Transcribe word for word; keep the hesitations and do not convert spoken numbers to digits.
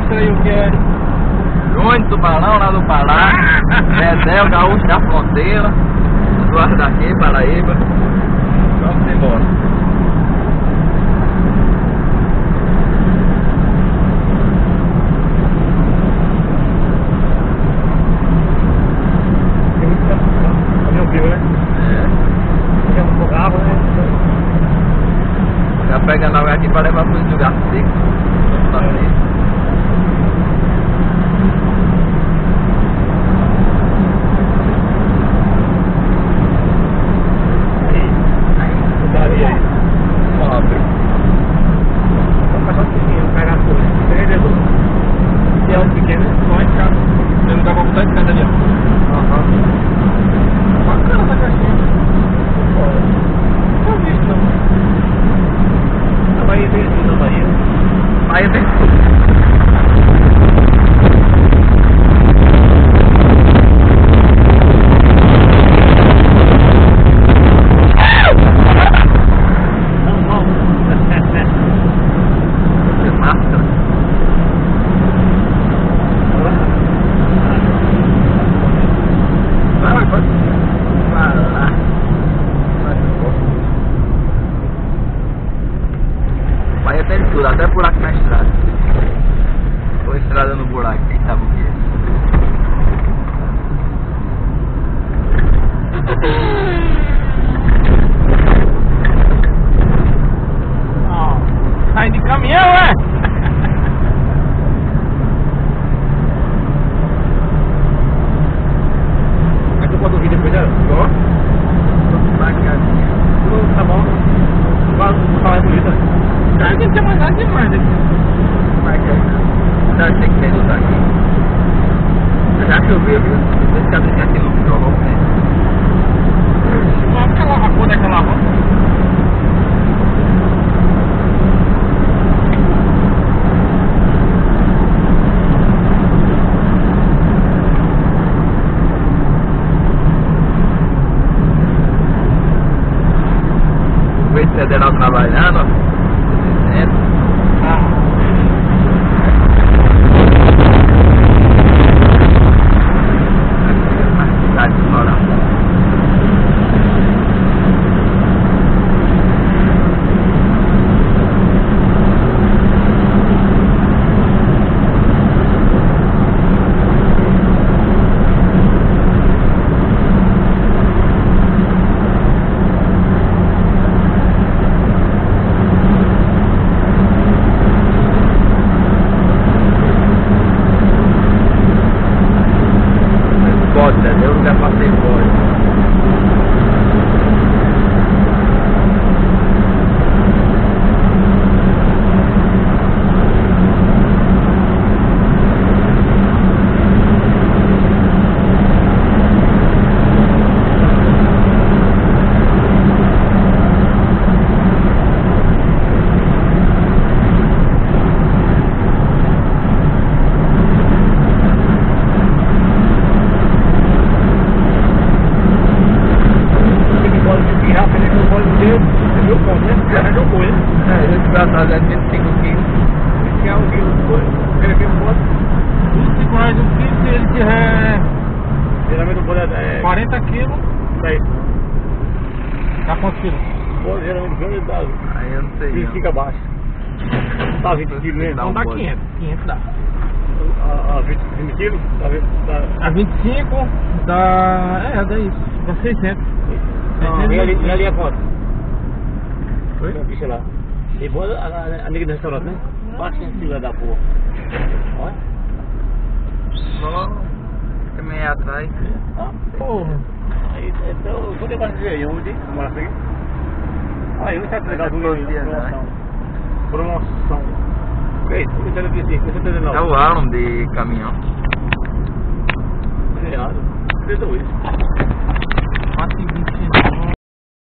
Mostra aí o que é. Júnior Tubarão, lá do Pará. Dedé, o gaúcho da fronteira. Eduardo daqui, Paraíba. Vamos embora. Já pega na hora aqui para levar para os lugares secos. Aí, aí, daria aí. Pobre. Vamos passar um pouquinho, pegar a folha. Entendeu? Se é um pequeno, só em casa. Eu não dá pra botar em casa ali, ó. Aham. Bacana essa caixinha. Não vi isso não. Na Bahia tem isso, na Bahia. Bahia tem tudo. Bahia tem tudo, até buraco na estrada. Ou estrada no buraco, quem sabe o que é. Oh, sai de caminhão, é? Aí tu pode ouvir depois dela? Ó. Bacana. Tá bom. Vai falar bonita. A gente tem mais nada demais aqui. Bacana. Deve ter que ter luz aqui. Já choveu, viu? Depois que abrir aqui no jogo, né? Mas aquela, a cor daquela roupa. O federal trabalhando, ó. Ah. Cidade de Moral. Pode, entendeu? Eu já passei fora. É, ele está trazendo vinte e cinco quilos. Que é um quilo, ele vem um pote. vinte e cinco reais um quilo, se ele tiver. Geralmente um pote é. quarenta quilos, dez. Dá quantos quilos? Pô, geralmente ele dá. Aí eu não sei. vinte e cinco abaixo. Tá vinte quilos mesmo? Não, Não dá pode. quinhentos. quinhentos dá. A, a vinte, vinte quilos? Tá vendo? Dá. A vinte e cinco dá. É, dá isso. Dá seiscentos. Não, e ali, e ali é quanto? Oi? Deixa lá. E boa a, a, a nega do restaurante, né? Baixa esse filho da porra. Olha. Só caminhar atrás. Ah, Porra. aí, então, vou tentar dizer aí, onde? Mora aqui. Aí, onde está legal do promoção? Promoção. O que é isso? O que está aqui assim? O que você está dizendo É o álbum de caminhão. Errado. Fez dois.